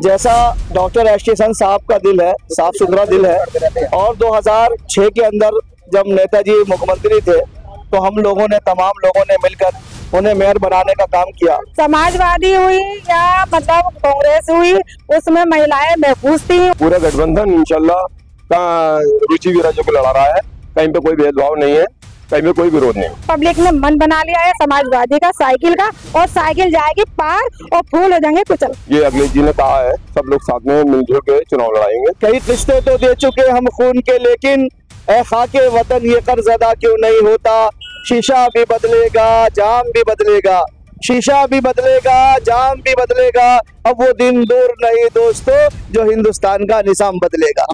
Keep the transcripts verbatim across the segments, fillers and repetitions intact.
जैसा doctor S T Hasan साहब का दिल है, साफ सुथरा दिल है, और दो हज़ार छह के अंदर जब नेताजी मुख्यमंत्री थे तो हम लोगों ने तमाम लोगों ने मिलकर उन्हें मेयर बनाने का काम किया। समाजवादी हुई या मतलब कांग्रेस हुई, उसमें महिलाएं महफूज थी। पूरा गठबंधन इंशाल्लाह का रुचि विराजों को लड़ा रहा है, कहीं पे कोई भेदभाव नहीं है, कहीं पे कोई विरोध नहीं। पब्लिक ने मन बना लिया है समाजवादी का, साइकिल का, और साइकिल जाएगी पार और फूल हो जाएंगे कुचल। ये अखिलेश जी ने कहा है सब लोग साथ में मिलजुल के चुनाव लड़ाएंगे। कई रिश्ते तो दे चुके हम खून के, लेकिन ए खाके वतन ये कर्ज अदा क्यों नहीं होता। शीशा भी बदलेगा, जाम भी बदलेगा, शीशा भी बदलेगा, जाम भी बदलेगा। अब वो दिन दूर नहीं दोस्तों जो हिंदुस्तान का निजाम बदलेगा।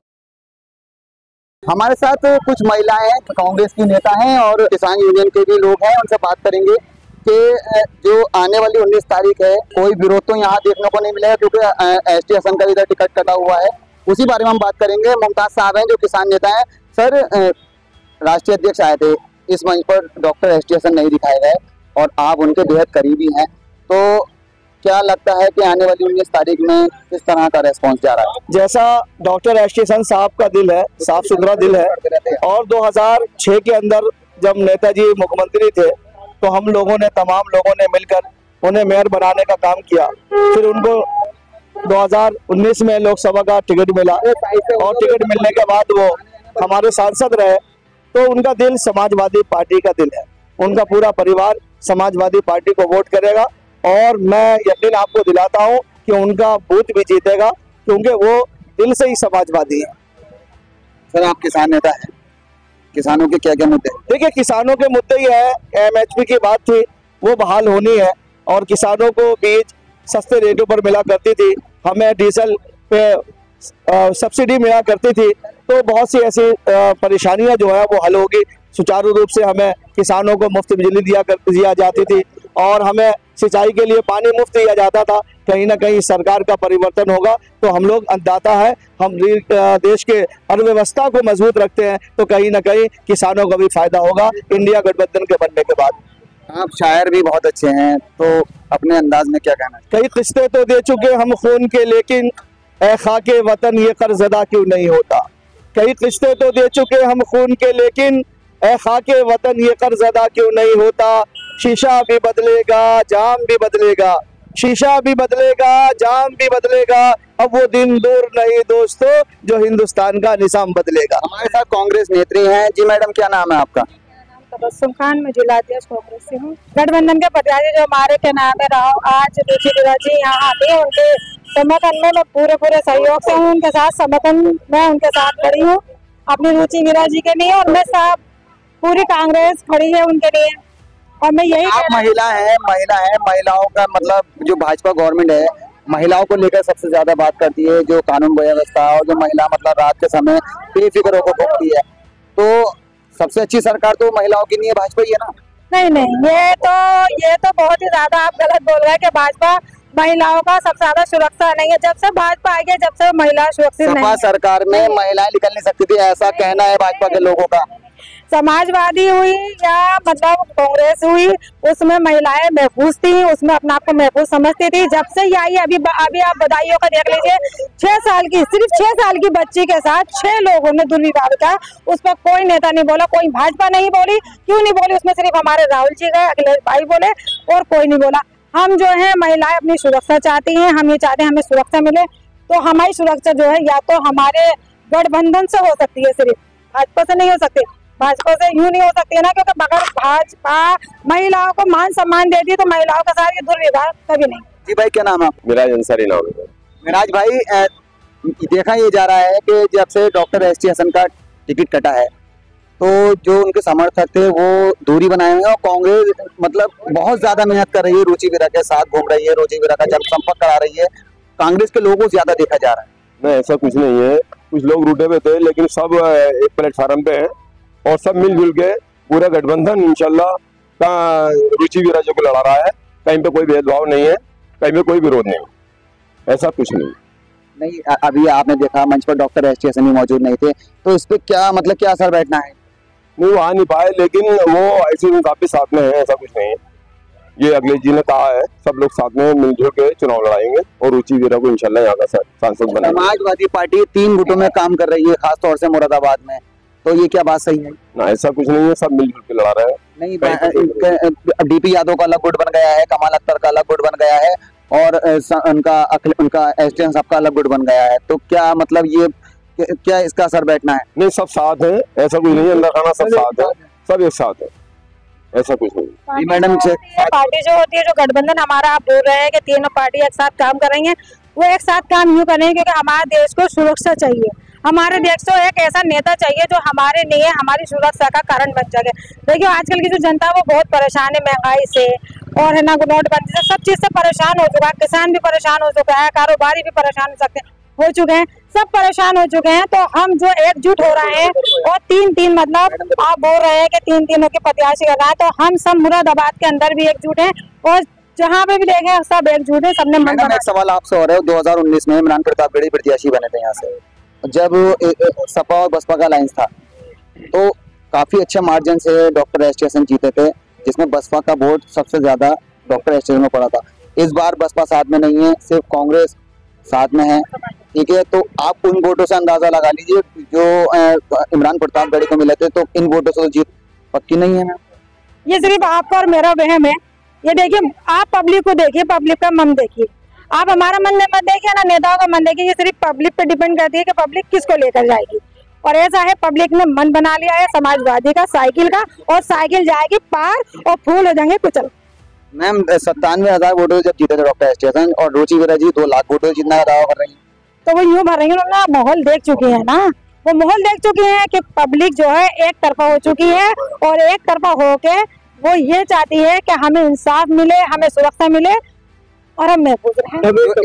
हमारे साथ कुछ महिलाएं हैं, कांग्रेस की नेता हैं और किसान यूनियन के भी लोग हैं। उनसे बात करेंगे कि जो आने वाली उन्नीस तारीख है, कोई विरोध तो यहाँ देखने को नहीं मिलेगा क्योंकि एस टी हसन का इधर टिकट कटा हुआ है। उसी बारे में हम बात करेंगे। मुमताज साहब हैं जो किसान नेता हैं। सर, राष्ट्रीय अध्यक्ष आए थे, इस मंच पर डॉक्टर एस टी हसन नहीं दिखाए गए और आप उनके बेहद करीबी हैं, तो क्या लगता है कि आने वाली उन्नीस तारीख में किस तरह का रेस्पॉन्स जा रहा है? जैसा डॉक्टर एस टी हसन साहब का दिल है, साफ सुथरा दिल है, और दो हज़ार छह के अंदर जब नेताजी मुख्यमंत्री थे तो हम लोगों ने तमाम लोगों ने मिलकर उन्हें मेयर बनाने का काम किया। फिर उनको दो हज़ार उन्नीस में लोकसभा का टिकट मिला और टिकट मिलने के बाद वो हमारे सांसद रहे। तो उनका दिल समाजवादी पार्टी का दिल है, उनका पूरा परिवार समाजवादी पार्टी को वोट करेगा और मैं यकीन आपको दिलाता हूं कि उनका बूथ भी जीतेगा क्योंकि वो दिल से ही समाजवादी है। सर, आप किसान नेता हैं, किसानों के क्या क्या मुद्दे? देखिए, किसानों के मुद्दे ही है, एम एस पी की बात थी वो बहाल होनी है और किसानों को बीज सस्ते रेटों पर मिला करती थी, हमें डीजल पे सब्सिडी मिला करती थी। तो बहुत सी ऐसी परेशानियां जो है वो हल होगी। सुचारू रूप से हमें किसानों को मुफ्त बिजली दिया कर दिया जाती थी और हमें सिंचाई के लिए पानी मुफ्त दिया जाता था। कहीं ना कहीं सरकार का परिवर्तन होगा तो हम लोग अन्नदाता है, हम देश के अर्थव्यवस्था को मजबूत रखते हैं, तो कहीं ना कहीं किसानों को भी फायदा होगा इंडिया गठबंधन के बनने के बाद। आप शायर भी बहुत अच्छे हैं, तो अपने अंदाज में क्या कहना है? कई किस्ते तो दे चुके हम खून के, लेकिन ए खाके वतन ये कर्ज अदा क्यों नहीं होता। कई किस्ते तो दे चुके हम खून के, लेकिन ए खाके वतन ये कर्ज अदा क्यों नहीं होता। शीशा भी बदलेगा, जाम भी बदलेगा, शीशा भी बदलेगा, जाम भी बदलेगा। अब वो दिन दूर नहीं दोस्तों जो हिंदुस्तान का निजाम बदलेगा। हमारे साथ कांग्रेस नेत्री हैं। जी मैडम, क्या नाम है आपका? तबस्सुम खान, मैं जिला अध्यक्ष कांग्रेस से हूँ। गठबंधन के प्रत्याशी जो हमारे के नाम है राव आज रुचि विराजी यहाँ आते हैं, उनके समर्थन में मैं पूरे पूरे सहयोग से हूँ, उनके साथ समर्थन में उनके साथ खड़ी हूँ अपनी रुचि विराजी के लिए, और मैं सब पूरी कांग्रेस खड़ी है उनके लिए। और मैं यही आप महिला है, महिला है, महिलाओं का मतलब जो भाजपा गवर्नमेंट है महिलाओं को लेकर सबसे ज्यादा बात करती है, जो कानून व्यवस्था और जो महिला मतलब रात के समय बेफिक्र होकर घूमती है, तो सबसे अच्छी सरकार तो महिलाओं की नहीं है, भाजपा ही है ना? नहीं नहीं, ये तो ये तो बहुत ही ज्यादा आप गलत बोल रहे हैं कि भाजपा महिलाओं का सबसे ज्यादा सुरक्षा नहीं है। जब से भाजपा आई है जब से महिला सुरक्षित नहीं है। सरकार में महिलाएं निकल नहीं सकती थी, ऐसा कहना है भाजपा के लोगों का। समाजवादी हुई या मतलब कांग्रेस हुई, उसमें महिलाएं महफूज थी, उसमें अपने आप को महफूज समझती थी। जब से ये आई अभी अभी आप बधाइयों का देख लीजिए, छह साल की सिर्फ छह साल की बच्ची के साथ छह लोगों ने दुर्व्यवहार किया, उस पर कोई नेता नहीं बोला, कोई भाजपा नहीं बोली। क्यों नहीं बोली? उसमें सिर्फ हमारे राहुल जी गए, अखिलेश भाई बोले और कोई नहीं बोला। हम जो है महिलाएं अपनी सुरक्षा चाहती हैं, हम ये चाहते हैं हमें सुरक्षा मिले। तो हमारी सुरक्षा जो है या तो हमारे गठबंधन से हो सकती है, सिर्फ भाजपा से नहीं हो सकती। भाजपा से यूं नहीं हो सकती है ना, क्योंकि अगर भाजपा महिलाओं को मान सम्मान देती है तो महिलाओं का साथ ये दुर्व्यवहार कभी नहीं। जी भाई, क्या नाम है? मिराज अंसारी नाम है। मिराज भाई, देखा ये जा रहा है कि जब से डॉक्टर एस टी हसन का टिकट कटा है तो जो उनके समर्थक थे वो दूरी बनाए हुए हैं और कांग्रेस मतलब बहुत ज्यादा मेहनत कर रही है, रुचि विरा के साथ घूम रही है, रुचि विरा का जनसंपर्क करा रही है। कांग्रेस के लोगों को ज्यादा देखा जा रहा है। नहीं, ऐसा कुछ नहीं है, कुछ लोग रूठे हुए थे लेकिन सब एक प्लेटफार्म पे हैं और सब मिलजुल के पूरा गठबंधन इंशाल्लाह का रुचि विराजों को लड़ा रहा है। कहीं पे कोई भेदभाव नहीं है, कहीं पे कोई विरोध नहीं, ऐसा कुछ नहीं। नहीं, अभी आपने देखा मंच पर डॉक्टर एस टी हसन भी मौजूद नहीं थे, तो इस पे क्या मतलब क्या असर बैठना है? नहीं, वो आ नहीं पाए, लेकिन वो ऐसे काफी साथ में है, ऐसा कुछ नहीं है। ये अखिलेश जी ने कहा है, सब लोग साथ में मिलजुल के चुनाव लड़ाएंगे और रुचि वीरा को इंशाल्लाह यहाँ का सांसद बनाएंगे। समाजवादी पार्टी तीन गुटों में काम कर रही है, खासतौर से मुरादाबाद में, तो ये क्या बात सही है? ना, ऐसा कुछ नहीं है, सब मिलजुल के लड़ा रहे हैं। नहीं, डीपी यादव का अलग गुट बन गया है, कमाल अख्तर का अलग गुट बन गया है और उनका उनका एसडीएम साहब का अलग गुट बन गया है, तो क्या मतलब ये क्या इसका असर बैठना है? नहीं, सब साथ है, ऐसा कुछ नहीं है, अंदर खाना सब साथ है, सब एक साथ है, ऐसा कुछ नहीं। मैडम, पार्टी जो होती है, जो गठबंधन हमारा, आप बोल रहे हैं कि तीनों पार्टी एक साथ काम करेंगे, वो एक साथ काम यूँ करेंगे क्योंकि हमारे देश को सुरक्षा चाहिए। हमारे देश को एक ऐसा नेता चाहिए जो हमारे लिए हमारी सुरक्षा का कारण बन सके। देखिए, आजकल की जो जनता है वो बहुत परेशान है महंगाई से और है ना नोटबंदी से, सब चीज से परेशान हो चुका है। किसान भी परेशान हो चुका है, कारोबारी भी परेशान हो सकते हो चुके हैं, सब परेशान हो चुके हैं। तो हम जो एकजुट हो रहे हैं और तीन तीन मतलब आप बोल रहे हैं कि तीन तीनों के प्रत्याशी कर रहा है, तो हम सब मुरादाबाद के अंदर भी एकजुट हैं और जहाँ पे भी देखें सब एकजुट है, सबने मन बना। एक सवाल आपसे हो रहा है, दो हजार उन्नीस में इमरान प्रतापगढ़ी प्रत्याशी बने थे यहाँ से, जब सपा और बसपा का अलायंस था तो काफी अच्छे मार्जिन से डॉक्टर एस टी जीते थे, जिसमें बसपा का वोट सबसे ज्यादा डॉक्टर एस टी में पड़ा था। इस बार बसपा साथ में नहीं है, सिर्फ कांग्रेस साथ में है, ठीक है। तो आप उन वोटों से अंदाजा लगा लीजिए जो इमरान प्रतापगढ़ी को मिले थे, तो इन वोटों से तो जीत पक्की नहीं है ना। ये सिर्फ आपका और मेरा वहम है। ये देखिए, आप पब्लिक को देखिए, पब्लिक का मन देखिए, आप हमारा मन मत देखिए ना, नेताओं का मन देखिए। ये सिर्फ पब्लिक पे डिपेंड करती है कि पब्लिक किसको लेकर जाएगी, और ऐसा है पब्लिक ने मन बना लिया है समाजवादी का, साइकिल का, और साइकिल जाएगी पार और फूल हो जाएंगे कुचल। मैम, सत्तानवे हजार वोटों जब जीते थे डॉक्टर स्टेशन और रुचि वीरा जी दो लाख वोटों जीतने का दावा कर रही है, तो वो यूँ भर रही है ना, माहौल देख चुकी है ना, वो माहौल देख चुकी है कि पब्लिक जो है एक तरफा हो चुकी है और एक तरफा होके वो ये चाहती है कि हमें इंसाफ मिले, हमें सुरक्षा मिले और हम महफूज रहें।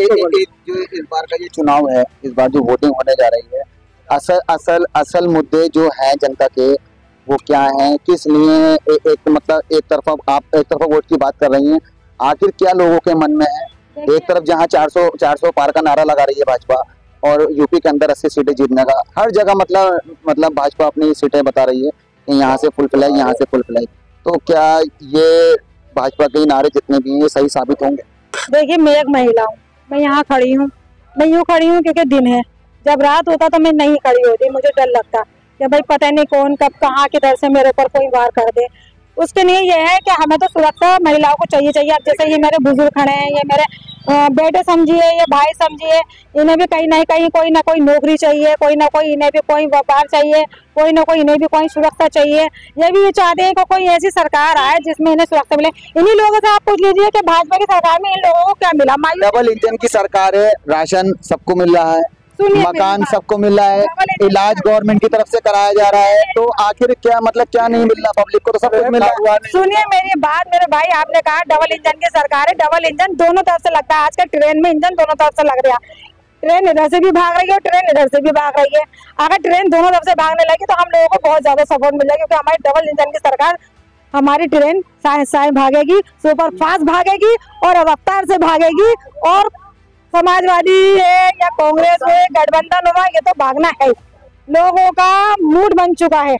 जो इस बार का ये चुनाव है, इस बार जो वोटिंग होने जा रही है, असल असल असल मुद्दे जो है जनता के वो क्या है, किस लिए ए, एक मतलब एक तरफा आप एक तरफा वोट की बात कर रही हैं, आखिर क्या लोगों के मन में है? एक तरफ जहां चार सौ चार सौ पार का नारा लगा रही है भाजपा और यूपी के अंदर अस्सी सीटें जीतने का, हर जगह मतलब मतलब भाजपा अपनी सीटें बता रही है कि यहाँ से फुलफिलाई, यहाँ से फुलफिलाई, तो क्या ये भाजपा के नारे जितने भी हैं सही साबित होंगे? देखिए, मैं एक महिला हूँ, मैं यहाँ खड़ी हूँ, मैं यूँ खड़ी हूँ क्योंकि दिन है। जब रात होता तो मैं नहीं खड़ी होती, मुझे डर लगता कि भाई पता नहीं कौन कब कहाँ किधर से मेरे ऊपर कोई वार कर दे। उसके लिए ये है कि हमें तो सुरक्षा महिलाओं को चाहिए चाहिए। अब जैसे ये मेरे बुजुर्ग खड़े हैं, ये मेरे बेटे समझिए, ये भाई समझिए, इन्हें भी कहीं ना कहीं कोई ना कोई नौकरी चाहिए, कोई ना कोई इन्हें भी कोई व्यापार चाहिए, कोई ना कोई इन्हें भी कोई सुरक्षा चाहिए। ये भी ये चाहते हैं कि कोई ऐसी सरकार आए जिसमें इन्हें सुरक्षा मिले। इन्हीं लोगों से आप पूछ लीजिए कि भाजपा की सरकार में इन लोगों को क्या मिला? डबल इंजन की सरकार है, राशन सबको मिल रहा है, मकान सबको मिल रहा है, इलाज गवर्नमेंट की तरफ से कराया जा रहा है, तो आखिर क्या मतलब क्या नहीं मिल रहा? पब्लिक को तो सब कुछ मिल रहा है। सुनिए मेरी बात, मेरे भाई, आपने कहा डबल इंजन की सरकार है, डबल इंजन दोनों तरफ से लगता है। आजकल ट्रेन में इंजन दोनों तरफ से लग रहा है, ट्रेन इधर से भी भाग रही है और ट्रेन इधर से भी भाग रही है। अगर ट्रेन दोनों तरफ से भागने लगी तो हम लोगों को बहुत ज्यादा सपोर्ट मिल जाएगा, क्योंकि हमारी डबल इंजन की सरकार, हमारी ट्रेन साए साए भागेगी, सुपर फास्ट भागेगी और रफ्तार से भागेगी। और समाजवादी है या कांग्रेस हो, गठबंधन हुआ, ये तो भागना है। लोगों का मूड बन चुका है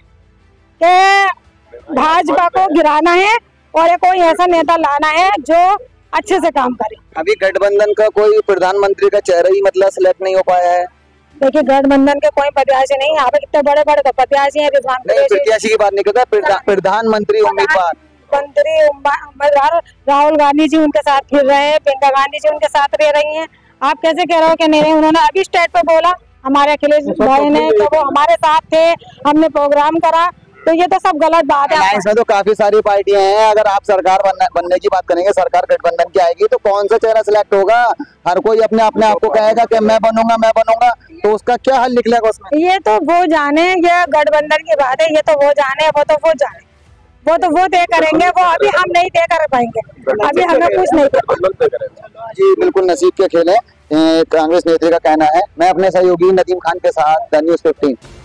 कि भाजपा को गिराना है और कोई ऐसा नेता लाना है जो अच्छे से काम करे। अभी गठबंधन का कोई प्रधानमंत्री का चेहरा ही मतलब सिलेक्ट नहीं हो पाया है। देखिए, गठबंधन के कोई प्रत्याशी नहीं, यहाँ पे कितने बड़े बड़े प्रत्याशी हैं। प्रत्याशी की बात नहीं करता, प्रधानमंत्री उम्मीदवार मंत्री उम्मीदवार राहुल गांधी जी उनके साथ फिर रहे हैं, प्रियंका गांधी जी उनके साथ रह रही हैं। आप कैसे कह रहे हो कि नहीं? उन्होंने अभी स्टेट पे बोला हमारे अखिलेश भाई ने कि वो हमारे साथ थे, हमने प्रोग्राम करा, तो ये तो सब गलत बात है। इसमें तो काफी सारी पार्टियां हैं, अगर आप सरकार बनने, बनने की बात करेंगे, सरकार गठबंधन की आएगी तो कौन सा चेहरा सिलेक्ट होगा? हर कोई अपने अपने आप को कहेगा कि मैं बनूंगा मैं बनूंगा, तो उसका क्या हल निकलेगा उसमें? ये तो वो जाने, ये गठबंधन की बात है, ये तो वो जाने, वो तो वो जाने, वो तो वो तय करेंगे, वो अभी हम नहीं तय कर पाएंगे, अभी हमें कुछ नहीं पता। जी बिल्कुल, नसीब के खेल है, कांग्रेस नेत्री का कहना है। मैं अपने सहयोगी नदीम खान के साथ द न्यूज़ फिफ्टीन।